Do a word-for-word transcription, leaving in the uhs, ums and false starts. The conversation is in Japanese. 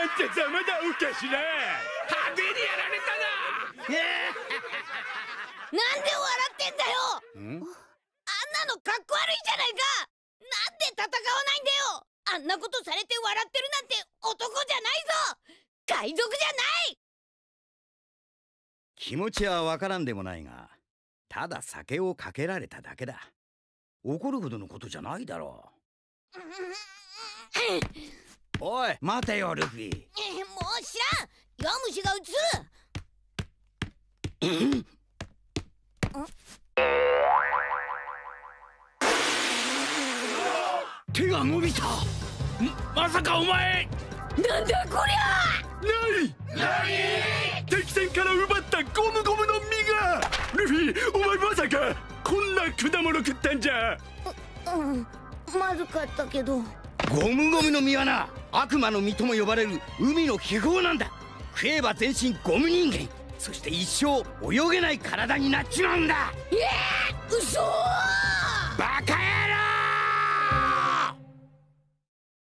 ってざまだおかしら。派手にやられたな。 なんで笑ってんだよ。あんなのかっこ悪いじゃないか。なんで戦わないんだよ。あんなことされて笑ってるなんて男じゃないぞ。海賊じゃない。 気持ちはわからんでもないが、ただ酒をかけられただけだ。怒るほどのことじゃないだろう。おい待てよルフィ。 もう知らん。弱虫が映る。ん手が伸びた。まさかお前。 なんだこりゃ。 なに敵戦から奪ったゴムゴムの実が。ルフィ、お前まさかこんな果物食ったんじゃ。 う、うん、まずかったけど。 ゴムゴムの実はな、悪魔の実とも呼ばれる海の秘宝なんだ。食えば全身ゴム人間、そして一生泳げない体になっちまうんだ。 えー、嘘ー。